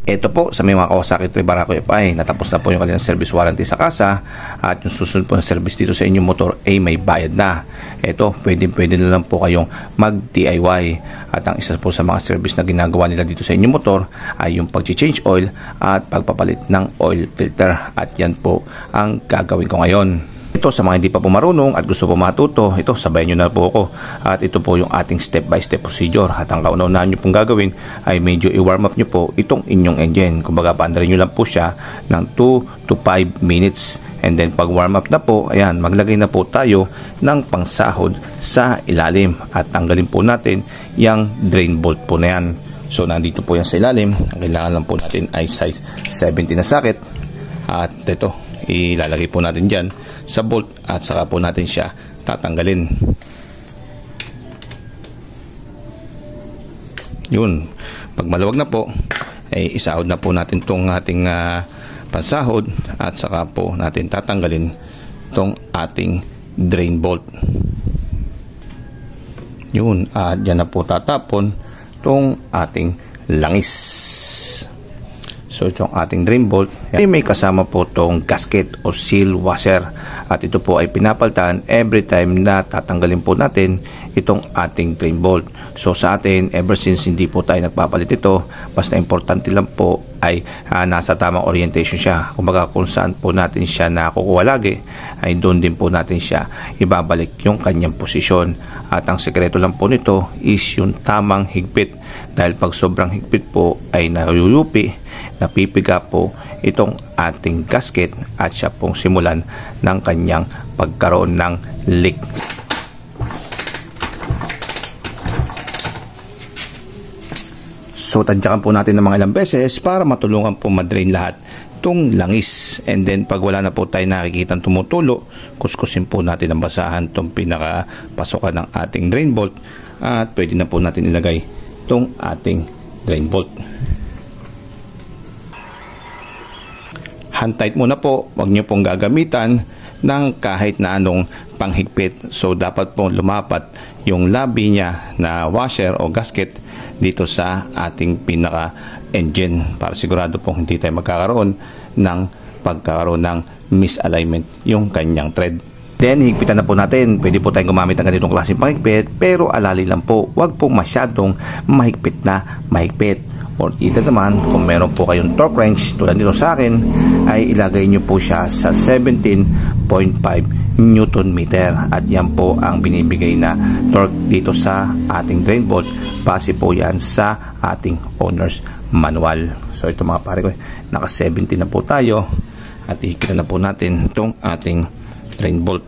Ito po sa may mga Kawasaki Barako FI, natapos na po yung kanilang service warranty sa kasa at yung susunod po na service dito sa inyong motor ay may bayad na. Ito, pwede na lang po kayong mag-DIY. At ang isa po sa mga service na ginagawa nila dito sa inyong motor ay yung pag-change oil at pagpapalit ng oil filter. At yan po ang gagawin ko ngayon. Ito sa mga hindi pa po marunong at gusto po matuto, ito sabayan nyo na po ako. At ito po yung ating step by step procedure. At ang kauna-unahan nyo pong gagawin ay medyo i-warm up nyo po itong inyong engine. Kumbaga paandarin nyo lang po siya ng 2 to 5 minutes. And then pag warm up na po, ayan, maglagay na po tayo ng pangsahod sa ilalim. At tanggalin po natin yung drain bolt po na yan. So nandito po yan sa ilalim. Ang kailangan lang po natin ay size 70 na socket. At ito, ilalagay po natin dyan sa bolt at saka po natin siya tatanggalin. Yun, pag maluwag na po ay isahod na po natin tong ating pansahod at saka po natin tatanggalin tong ating drain bolt. Yun, at dyan na po tatapon tong ating langis. So itong ating drain bolt ay may kasama po itong gasket o seal washer at ito po ay pinapalitan every time na tatanggalin po natin itong ating drain bolt. So sa atin, ever since hindi po tayo nagpapalit ito, basta importante lang po ay nasa tamang orientation siya. Kumbaga kung saan po natin siya nakukuha lagi ay doon din po natin siya ibabalik yung kanyang posisyon. At ang sekreto lang po nito is yung tamang higpit, dahil pag sobrang higpit po ay nayuyupi, napipiga po itong ating gasket at siya pong simulan ng kanyang pagkaroon ng leak. So tadyakan po natin ng mga ilang beses para matulungan po madrain lahat itong langis. And then pag wala na po tayo nakikitang tumutulo, kuskusin po natin ang basahan itong pinakapasukan ng ating drain bolt at pwede na po natin ilagay itong ating drain bolt. Hand tight muna po, huwag nyo pong gagamitan ng kahit na anong panghigpit. So dapat pong lumapat yung labi niya na washer o gasket dito sa ating pinaka engine para sigurado pong hindi tayo magkakaroon ng misalignment yung kanyang thread. Then higpitan na po natin. Pwede po tayong gumamit ng ganitong klaseng panghigpit, pero alali lang po, huwag po masyadong mahigpit na mahigpit. Or either naman, kung meron po kayong torque wrench tulad nito sa akin, ay ilagay nyo po siya sa 17.5 Newton meter. At yan po ang binibigay na torque dito sa ating drain bolt. Base po yan sa ating owner's manual. So ito mga pare ko, naka 17 na po tayo. At ihigpitan na po natin itong ating drain bolt.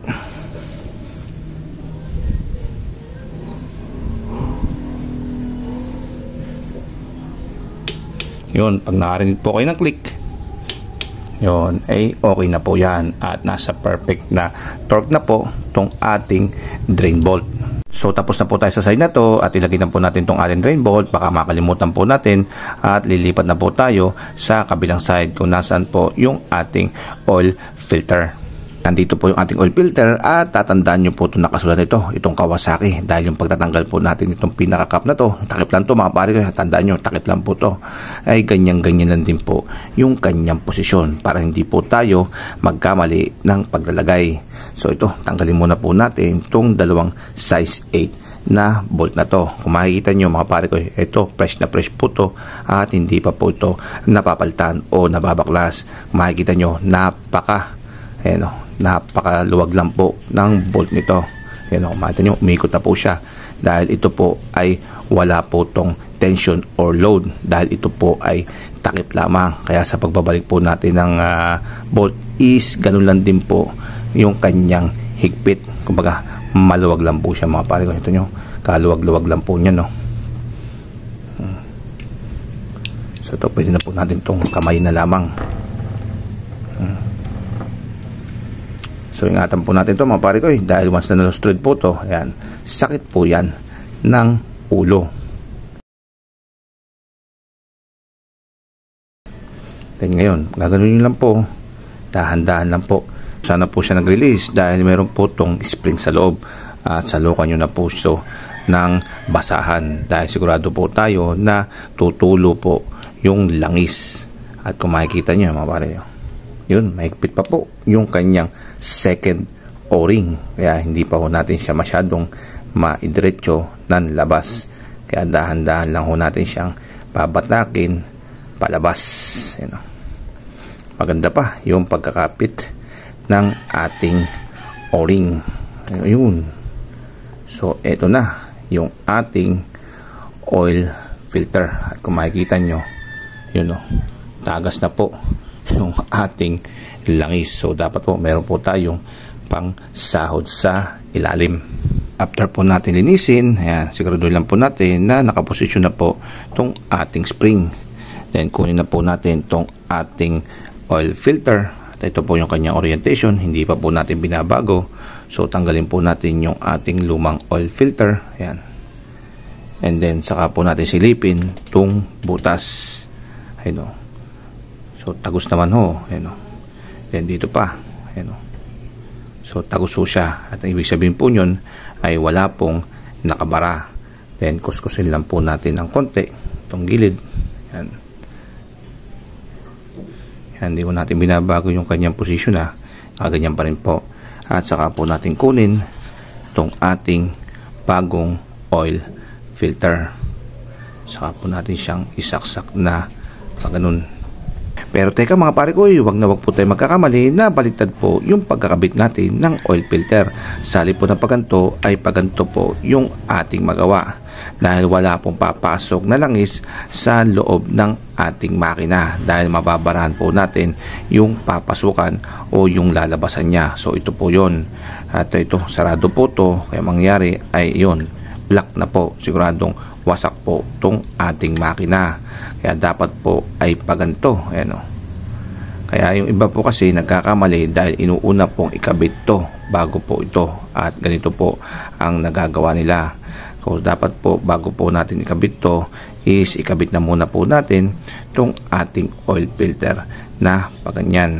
Yun, pag nakarinig po kayo ng click, yun, ay okay na po yan at nasa perfect na torque na po itong ating drain bolt. So tapos na po tayo sa side na to at ilagay na po natin itong ating drain bolt. Baka makalimutan po natin at lilipat na po tayo sa kabilang side kung nasaan po yung ating oil filter. Nandito po yung ating oil filter at tatandaan nyo po itong nakasulat nito, itong Kawasaki, dahil yung pagtatanggal po natin itong pinaka-cap na to, takip lang to mga pare ko, tandaan nyo, takip lang po to, ay ganyan-ganyan lang din po yung kanyang posisyon para hindi po tayo magkamali ng paglalagay. So ito, tanggalin muna po natin itong dalawang size 8 na bolt na to. Kung makikita nyo mga pare ko, ito fresh na fresh po to at hindi pa po ito napapalitan o nababaklas. Kung makikita nyo, napakaluwag lang po ng bolt nito. Yan o, makita nyo, umikot na po siya dahil ito po ay wala po tong tension or load, dahil ito po ay takip lamang. Kaya sa pagbabalik po natin ng bolt is ganun lang din po yung kanyang higpit. Kumbaga maluwag lang po siya mga pare ko. Ito nyo, kaluwag-luwag lang po niya, no. So ito, pwede na po natin tong kamay na lamang. So ingatan po natin ito mga pare ko, dahil once na nalustred po to, ayan, sakit po yan ng ulo. Then ngayon, gagawin nyo lang po, dahan-dahan lang po. Sana po siya nag-release dahil meron po tong spring sa loob. At salukan nyo na po ito ng basahan dahil sigurado po tayo na tutulo po yung langis. At kung makikita nyo mga pare, yun, mahigpit pa po yung kanyang second o-ring. Kaya hindi pa ho natin siya masyadong maidiretso ng labas. Kaya dahan-dahan lang ho natin siyang babatakin palabas. Yan. Maganda pa yung pagkakapit ng ating o-ring. Ayun. So, eto na yung ating oil filter. At kung makikita nyo, yun o, tagas na po yung ating langis. So, dapat po meron po tayong pang sahod sa ilalim. After po natin linisin, ayan, siguraduhin lang po natin na nakaposisyon na po itong ating spring. Then, kunin na po natin itong ating oil filter. At ito po yung kanyang orientation. Hindi pa po natin binabago. So, tanggalin po natin yung ating lumang oil filter. Ayan. And then, saka po natin silipin itong butas. Ayan o. So, tagus naman ho. Ayan o. Then, dito pa. Ayan o. So, tagus ho siya. At ang ibig sabihin po yun ay wala pong nakabara. Then, kuskusin lang po natin ng konti. Itong gilid. Ayan. Ayan, hindi ko natin binabago yung kanyang posisyon ha. Ganyan pa rin po. At saka po natin kunin itong ating bagong oil filter. Saka po natin siyang isaksak na ganun. Pero teka mga pare ko, huwag na huwag po tayo magkakamali na baliktad po yung pagkakabit natin ng oil filter. Sali po ng paganto ay paganto po yung ating magawa. Dahil wala pong papasok na langis sa loob ng ating makina. Dahil mababarahan po natin yung papasukan o yung lalabasan niya. So ito po yun. At ito, sarado po to. Kaya mangyari ay yun, black na po. Siguradong wasak po itong ating makina. Kaya dapat po ay paganto. Ayan o. Kaya yung iba po kasi nagkakamali dahil inuuna pong ikabit to bago po ito. At ganito po ang nagagawa nila. So dapat po bago po natin ikabit to is ikabit na muna po natin itong ating oil filter na paganyan.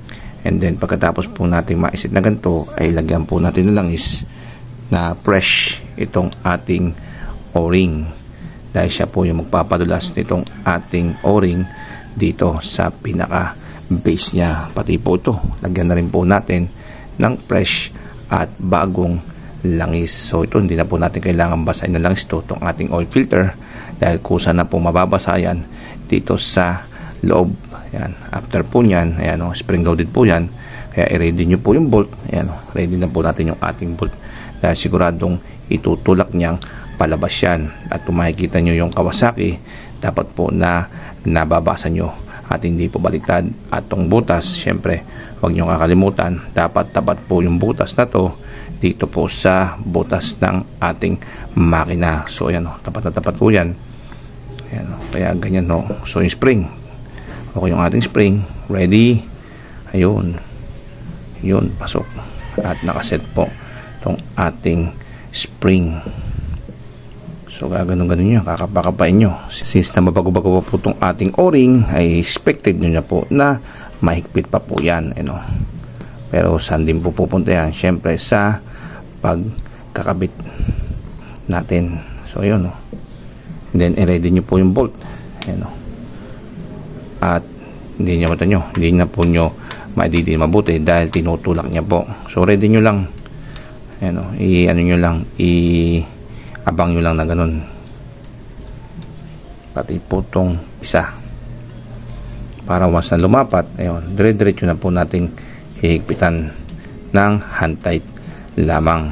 And then pagkatapos po natin maisit na ganito ay lagyan po natin ng langis na fresh itong ating o-ring. Dahil siya po yung magpapadulas nitong ating o-ring dito sa pinaka base niya. Pati po ito, lagyan na rin po natin ng fresh at bagong langis. So ito, hindi na po natin kailangan basahin ng langis to, itong ating oil filter, dahil kusa na po mababasa yan dito sa loob. Ayan. After po nyan, ayan, spring loaded po yan, kaya i-ready nyo po yung bolt. Ayan, ready na po natin yung ating bolt dahil siguradong itutulak niyang palabas yan. At kung makikita nyo yung Kawasaki, dapat po na nababasa nyo at hindi po baliktad. At tong butas, syempre huwag nyo kakalimutan, dapat tapat po yung butas na to dito po sa butas ng ating makina. So ayan o, tapat na tapat po yan. Ayan o, kaya ganyan o. So yung spring, okay, yung ating spring ready. Ayun, yun, pasok at nakaset po itong ating spring. So gaganon-ganon nyo, kakapakapain nyo. Since na mabago-bago pa po itong ating o-ring, ay expected nyo na po na mahigpit pa po yan. Ano? Pero saan din po pupunta yan? Siyempre sa pagkakabit natin. So yun. Then i-ready nyo po yung bolt. Ano? At hindi nyo mata nyo, hindi na po nyo maididin mabuti dahil tinutulak niya po. So ready nyo lang. Ano? I-ano nyo lang, abang nyo lang na ganun. Pati po itong isa. Para once na lumapat, ayun, dire-diretso na po nating hihigpitan ng hand tight lamang.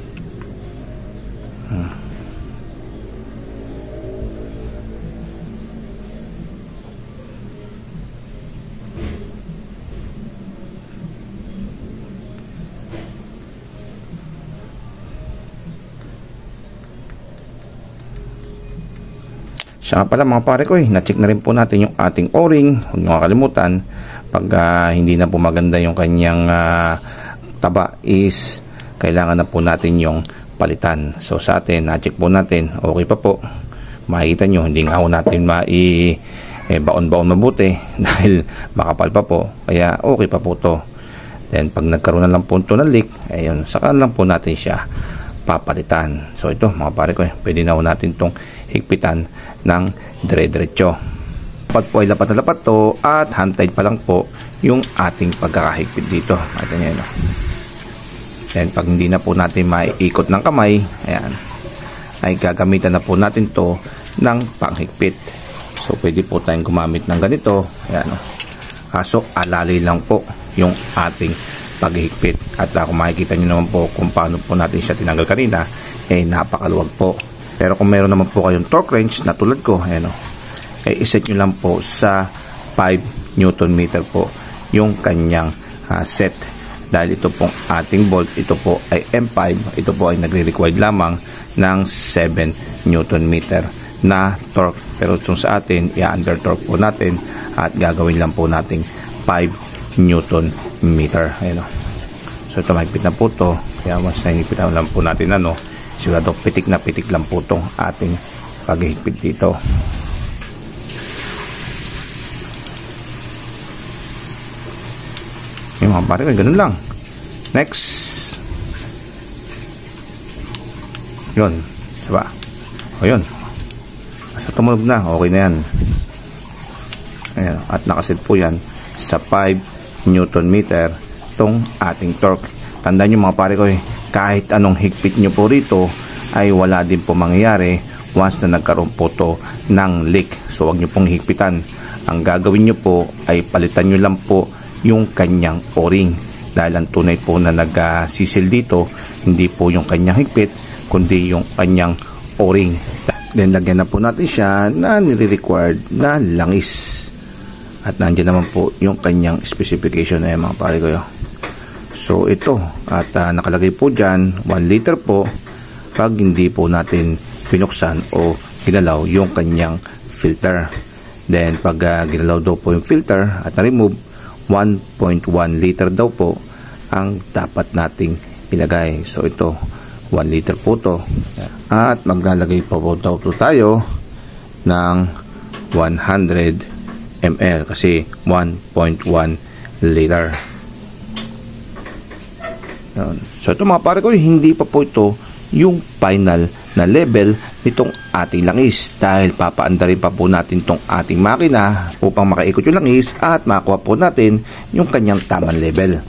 Siya pala mga pare ko, na-check na rin po natin yung ating o-ring. Huwag nyo kakalimutan, pag hindi na po maganda yung kanyang taba is kailangan na po natin yung palitan. So sa atin, na-check po natin, okay pa po. Makikita nyo, hindi nga po natin baon-baon mabuti dahil makapal pa po. Kaya okay pa po to. Then pag nagkaroon na lang po ito ng leak, ayun, saka lang po natin siya papalitan. So ito mga pare ko, pwede na po natin itong higpitan ng dire-diretso. Dapat po ay lapat na lapat to at hand-tied pa lang po yung ating pagkakahigpit dito. Ayan yan. Then pag hindi na po natin maiikot ng kamay, ayan, ay gagamitan na po natin to ng panghigpit. So pwede po tayong gumamit ng ganito. Ayan. Kaso alali lang po yung ating paghihigpit. At kung makikita nyo naman po kung paano po natin siya tinanggal kanina, napakaluwag po. Pero kung meron naman po kayong torque wrench na tulad ko, ayan, iset nyo lang po sa 5 Newton meter po yung kanyang set. Dahil ito pong ating bolt, ito po ay M5, ito po ay nagre-required lamang ng 7 Newton meter na torque. Pero itong sa atin, i-under torque po natin at gagawin lang po nating 5 Newton meter. Ayan. So ito, mahigpit na po ito. Kaya mas nahigpit na lang po natin, sigurado pitik na pitik lang po itong ating paghihigpit dito. Yung mga pare ko, ganun lang. Next. Yun. Diba? O yun. Basta tumunog na. Okay na yan. Ayan. At nakaset po yan sa 5 Newton meter tong ating torque. Tandaan nyo mga pare ko, kahit anong higpit nyo po rito ay wala din po mangyayari once na nagkaroon po to ng leak. So wag nyo pong higpitan. Ang gagawin nyo po ay palitan nyo lang po yung kanyang o-ring, dahil ang tunay po na nagsisil dito hindi po yung kanyang higpit kundi yung kanyang o-ring. Then lagyan na po natin siya na nire-required na langis at nandiyan naman po yung kanyang specification na mga pare ko. So ito at nakalagay po dyan 1 liter po pag hindi po natin pinuksan o ginalaw yung kanyang filter. Then pag ginalaw daw po yung filter at na-remove, 1.1 liter daw po ang dapat nating ilagay. So ito 1 liter po to at maglalagay pa po daw po tayo ng 100 ml kasi 1.1 liter. So ito mga pare ko, hindi pa po ito yung final na level nitong ating langis dahil papaandarin pa po natin tong ating makina upang makaikot yung langis at makuha po natin yung kanyang tamang level.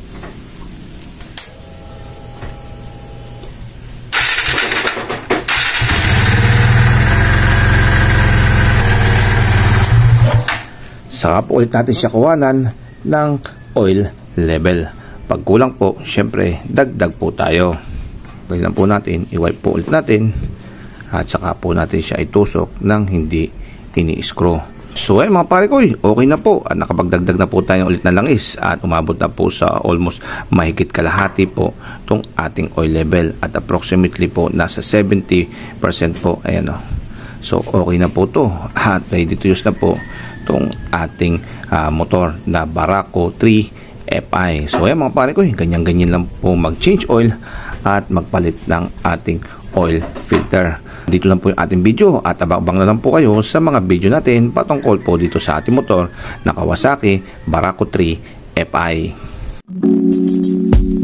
Saka po ulit natin siya kuhanan ng oil level. Pag kulang po, syempre dagdag po tayo. Pwede lang po natin, i-wipe po ulit natin at saka po natin siya itusok ng hindi ini-screw. So mga pare ko, okay na po at nakapagdagdag na po tayo ulit na langis at umabot na po sa almost mahigit kalahati po itong ating oil level at approximately po nasa 70% po. Ayan o. So okay na po to at ready to use na po itong ating motor na Barako 3 FI. So ayan mga pare ko, ganyan-ganyan lang po mag-change oil at magpalit ng ating oil filter. Dito lang po yung ating video at abang-abang na lang po kayo sa mga video natin patungkol po dito sa ating motor na Kawasaki Barako 3 FI.